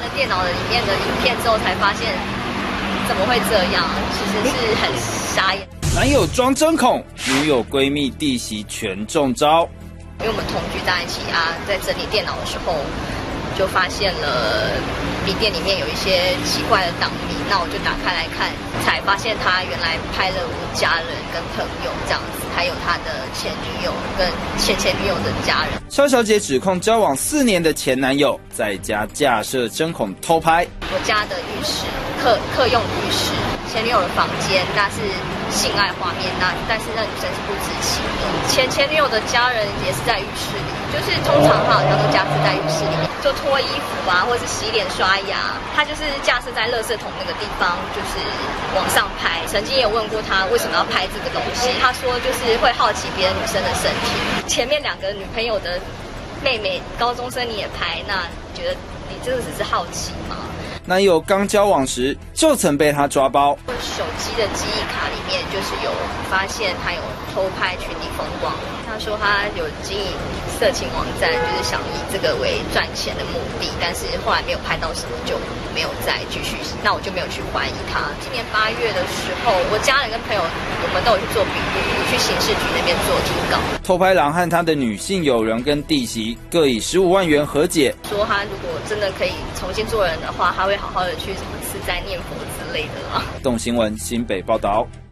了电脑里面的影片之后，才发现怎么会这样，其实是很傻眼。 男友装针孔，女友闺蜜弟媳全中招。 因为我们同居在一起啊，在整理电脑的时候，就发现了笔电里面有一些奇怪的档名，那我就打开来看，才发现他原来拍了我家人跟朋友这样子，还有他的前女友跟前女友的家人。 肖小姐指控交往4年的前男友在家架设针孔偷拍我家的浴室，客用浴室，前女友的房间，那是性爱画面，但是那女生是不知情的。前女友的家人也是在浴室里，就是通常他好像都架设在浴室里面，就脱衣服啊，或者是洗脸刷牙，他就是架设在垃圾桶那个地方，就是往上拍。曾经也问过他为什么要拍这个东西，他说就是会好奇别的女生的身体。前面2个女朋友的妹妹高中生你也拍，那你觉得你这个只是好奇吗？ 男友刚交往时就曾被他抓包， 手机的记忆卡里面就是有发现他有偷拍群体风光。他说他有经营色情网站，就是想以这个为赚钱的目的，但是后来没有拍到什么，就没有再继续。那我就没有去怀疑他。今年8月的时候，我家人跟朋友我们都有去做笔录，去刑事局那边做提告。 偷拍郎和他的女性友人跟弟媳各以15万元和解， 说他如果真的可以重新做人的话，他会好好的去什么吃斋念佛之类的啦。 动新闻新北报道。